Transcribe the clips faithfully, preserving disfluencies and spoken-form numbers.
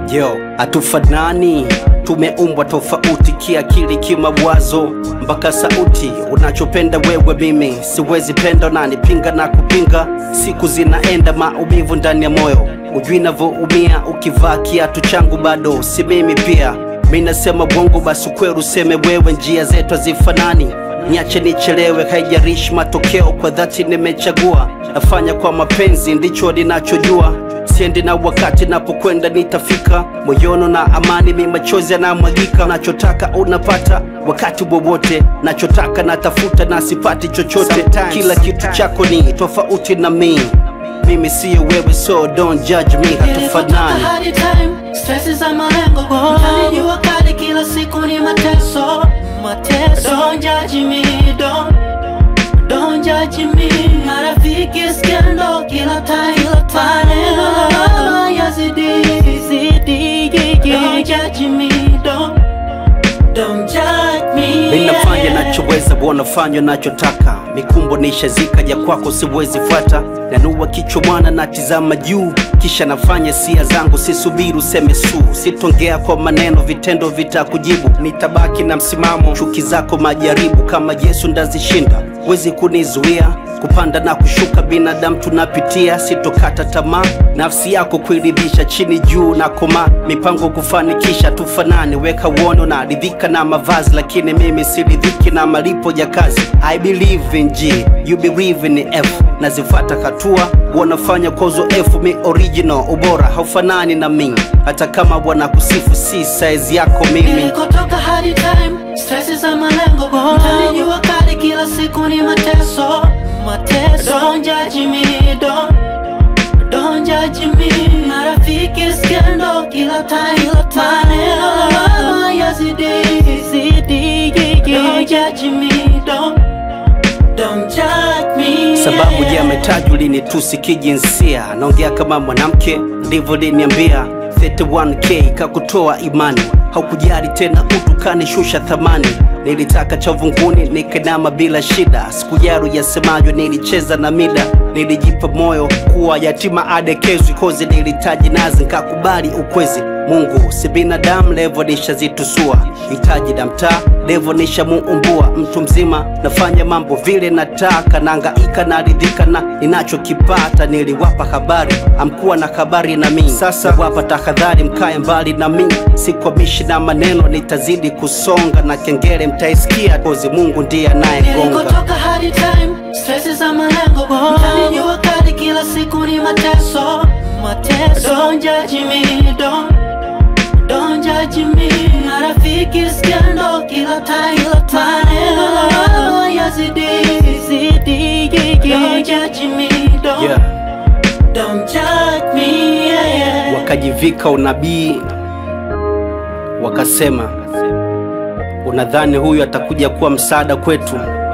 Yo, hatufanani, tumeumbwa tofauti kiakili, kimawazo mpaka sauti. Unachopenda wewe mimi siwezi penda, na nipinga na kupinga. Siku zinaenda, maumivu ndani ya moyo, ujui navyoumia. Ukivaa kiatu changu bado si mimi pia. Mimi nasema bongo basi kweli useme wewe, njia zetu hazifanani. Niache nichelewe, haijarishi matokeo, kwa dhati nimechagua. Nafanya kwa mapenzi, ndicho ninachojua. Siendi na wakati, napokwenda nitafika. Moyono na amani, mimi machozi yanamwagika. Nachotaka unapata wakati wowote, nachotaka natafuta na sipati chochote. Sometimes, kila kitu chako ni tofauti na mimi. Mimi siyo wewe, so don't judge me, hatufanani. Stressi za malengo, mtani jua kali kila siku ni mateso, mateso. Don't judge me, don't, don't judge me. Marafiki skendo kila time, maneno yazidi, zidi. Don't judge me, don't, don't judge me. Mimi nafanya nachoweza, wanafanya nachotaka. Mikumbo nishazika, ya kwako siwezi fuata. Nanua kichwa mwana natizama juu, kisha nafanya sia zangu, sisubiri useme su. Sitongea kwa maneno, vitendo vitakujibu. Nitabaki na msimamo, chuki zako majaribu. Kama Yesu ndazishinda, wezi kunizuia. Kupanda na kushuka binadamu tunapitia. Sitokata tamaa, nafsi yako kuiridhisha. Chini juu na koma, mipango kufanikisha. Tufanane, weka uono na ridhika na mavazi. Lakini mimi siridhiki na malipo ya kazi. I believe in G, you believe in F. Nazifata hatua, wanafanya kwa uzoefu. Mi original, ubora haufanani na mimi. Hata kama wanakusifu si size yako mimi. Nilikotoka hadi time, stressi za malengo, mtani jua kali kila siku ni mateso, mateso. Don't judge me, don't, don't judge me. Marafiki skendo kila time, maneno yazidi, zidi. Don't judge me, don't, don't judge me. Sababu ya metaji ulinitusi kijinsia. Naongea kama mwanamke, ndivyo liniambia. thelathini na moja K kakutoa imani, haukujali tena utu, kanishusha thamani. Nilitaka chavunguni nikenama bila shida. Siku yaru yasemayo, nilicheza na mida. Nilijipa moyo kuwa yatima adekezwi, kozi nilitaji nazi nikakubali ukwezi. Mungu si binadamu, levo nishazitusua. Hitaji na mtaa, levo nishamuumbua. Mtu mzima nafanya mambo vile nataka, naangaika naridhika na ninachokipata. Niliwapa habari, amkuwa na habari na mimi. Sasa wapa tahadhari, mkae mbali na mimi. Sikwamishi na maneno, nitazidi kusonga. Na kengele mtaisikia, kozi Mungu ndiye anayegonga. Nilikotoka hadi time, stressi za malengo, mtani jua kali kila siku ni mateso, mateso. Don't judge me, don't, don't judge me. Marafiki skendo kila time, maneno yazidi, zidi. Don't judge me, don't, Yeah. don't judge me, yeah, yeah. Wakajivika unabii, wakasema unadhani huyu atakuja kuwa msaada kwetu?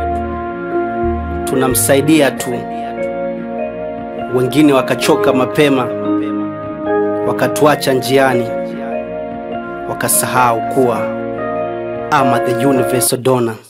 Tunamsaidia tu. Wengine wakachoka mapema, wakatuacha njiani, wakasahau kuwa ama the universal donor.